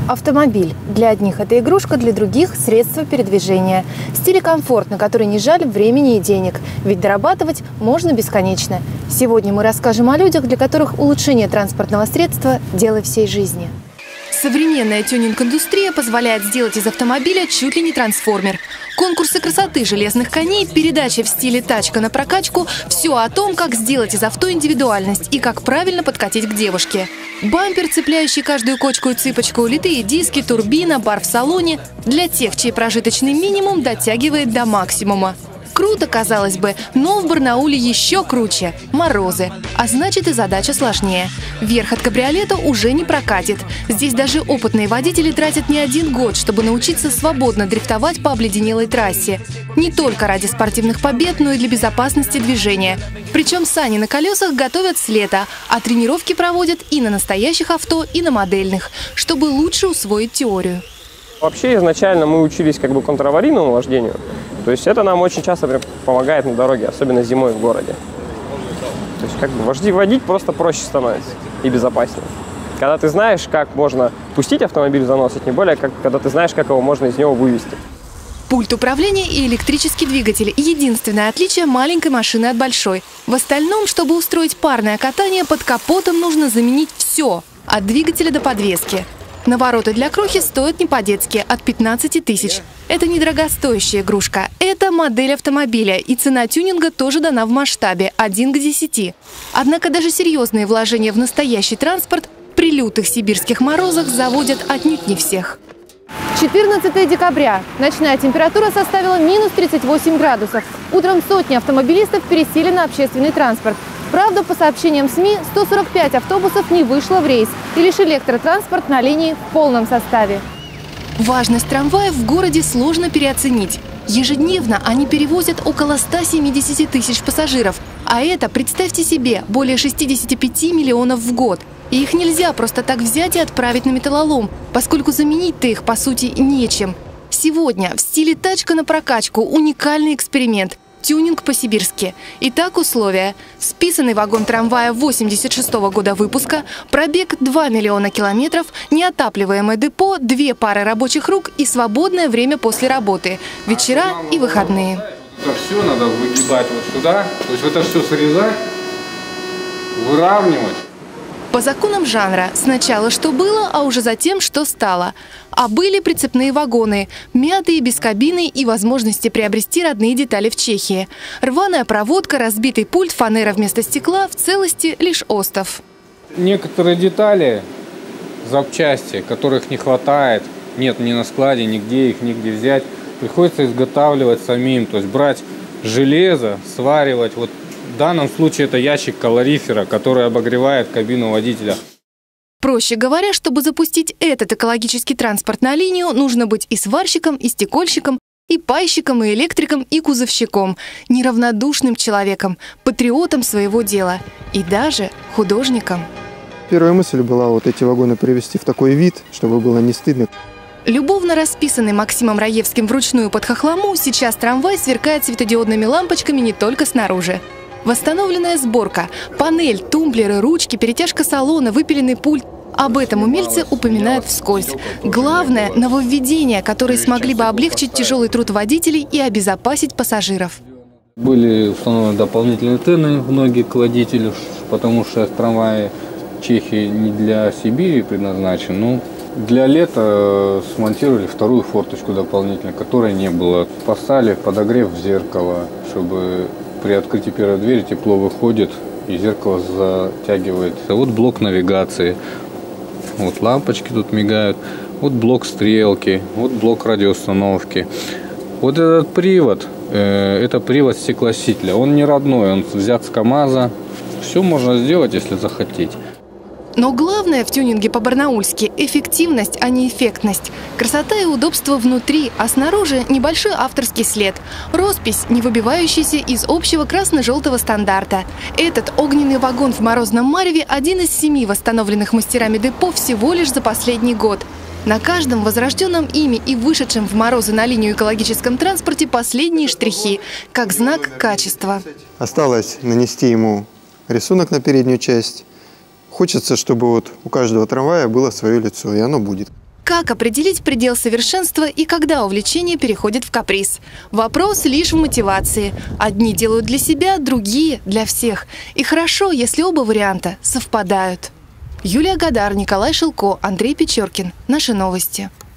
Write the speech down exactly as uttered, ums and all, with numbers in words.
Автомобиль. Для одних это игрушка, для других – средство передвижения. Стиль и комфорт, на который не жаль времени и денег. Ведь дорабатывать можно бесконечно. Сегодня мы расскажем о людях, для которых улучшение транспортного средства – дело всей жизни. Современная тюнинг-индустрия позволяет сделать из автомобиля чуть ли не трансформер. Конкурсы красоты железных коней, передача в стиле тачка на прокачку – все о том, как сделать из авто индивидуальность и как правильно подкатить к девушке. Бампер, цепляющий каждую кочку и цыпочку, литые диски, турбина, бар в салоне – для тех, чей прожиточный минимум дотягивает до максимума. Круто, казалось бы, но в Барнауле еще круче – морозы. А значит, и задача сложнее. Верх от кабриолета уже не прокатит. Здесь даже опытные водители тратят не один год, чтобы научиться свободно дрифтовать по обледенелой трассе. Не только ради спортивных побед, но и для безопасности движения. Причем сани на колесах готовят с лета, а тренировки проводят и на настоящих авто, и на модельных, чтобы лучше усвоить теорию. Вообще изначально мы учились как бы контраварийному вождению. То есть это нам очень часто помогает на дороге, особенно зимой в городе. То есть как бы вожди, водить просто проще становится и безопаснее. Когда ты знаешь, как можно пустить автомобиль в занос, тем более, как, когда ты знаешь, как его можно из него вывести. Пульт управления и электрический двигатель – единственное отличие маленькой машины от большой. В остальном, чтобы устроить парное катание, под капотом нужно заменить все – от двигателя до подвески. Навороты для крохи стоят не по-детски – от пятнадцати тысяч. Это недорогостоящая игрушка. Это модель автомобиля, и цена тюнинга тоже дана в масштабе – один к десяти. Однако даже серьезные вложения в настоящий транспорт при лютых сибирских морозах заводят отнюдь не всех. четырнадцатое декабря. Ночная температура составила минус тридцать восемь градусов. Утром сотни автомобилистов пересели на общественный транспорт. Правда, по сообщениям СМИ, сто сорок пять автобусов не вышло в рейс, и лишь электротранспорт на линии в полном составе. Важность трамваев в городе сложно переоценить. Ежедневно они перевозят около ста семидесяти тысяч пассажиров. А это, представьте себе, более шестидесяти пяти миллионов в год. И их нельзя просто так взять и отправить на металлолом, поскольку заменить-то их, по сути, нечем. Сегодня в стиле тачка на прокачку уникальный эксперимент. Тюнинг по-сибирски. Итак, условия. Списанный вагон трамвая восемьдесят шестого года выпуска, пробег два миллиона километров, неотапливаемое депо, две пары рабочих рук и свободное время после работы, вечера и выходные. Это все надо выгибать вот сюда, то есть это все срезать, выравнивать. По законам жанра, сначала что было, а уже затем что стало. А были прицепные вагоны, мятые, без кабины и возможности приобрести родные детали в Чехии. Рваная проводка, разбитый пульт, фанера вместо стекла, в целости лишь остов. Некоторые детали, запчасти, которых не хватает, нет ни на складе, нигде их нигде взять, приходится изготавливать самим, то есть брать железо, сваривать. Вот в данном случае это ящик калорифера, который обогревает кабину водителя. Проще говоря, чтобы запустить этот экологический транспорт на линию, нужно быть и сварщиком, и стекольщиком, и пайщиком, и электриком, и кузовщиком, неравнодушным человеком, патриотом своего дела и даже художником. Первая мысль была вот эти вагоны привести в такой вид, чтобы было не стыдно. Любовно расписанный Максимом Раевским вручную под хохлому, сейчас трамвай сверкает светодиодными лампочками не только снаружи. Восстановленная сборка, панель, тумблеры, ручки, перетяжка салона, выпиленный пульт. Об этом умельцы упоминают вскользь. Главное – нововведения, которые смогли бы облегчить тяжелый труд водителей и обезопасить пассажиров. Были установлены дополнительные тены в ноги к водителю, потому что трамваи Чехии не для Сибири предназначен. Но для лета смонтировали вторую форточку дополнительно, которой не было. Поставили подогрев зеркала, чтобы при открытии первой двери тепло выходит и зеркало затягивает. Вот блок навигации, вот лампочки тут мигают, вот блок стрелки, вот блок радиоустановки. Вот этот привод, э, это привод стеклоочистителя, он не родной, он взят с КАМАЗа. Все можно сделать, если захотеть. Но главное в тюнинге по-барнаульски – эффективность, а не эффектность. Красота и удобство внутри, а снаружи небольшой авторский след. Роспись, не выбивающаяся из общего красно-желтого стандарта. Этот огненный вагон в морозном мареве – один из семи восстановленных мастерами депо всего лишь за последний год. На каждом возрожденном ими и вышедшем в морозы на линию экологическом транспорте последние штрихи, как знак качества. Осталось нанести ему рисунок на переднюю часть. Хочется, чтобы вот у каждого трамвая было свое лицо, и оно будет. Как определить предел совершенства и когда увлечение переходит в каприз? Вопрос лишь в мотивации. Одни делают для себя, другие – для всех. И хорошо, если оба варианта совпадают. Юлия Гадар, Николай Шилко, Андрей Печоркин. Наши новости.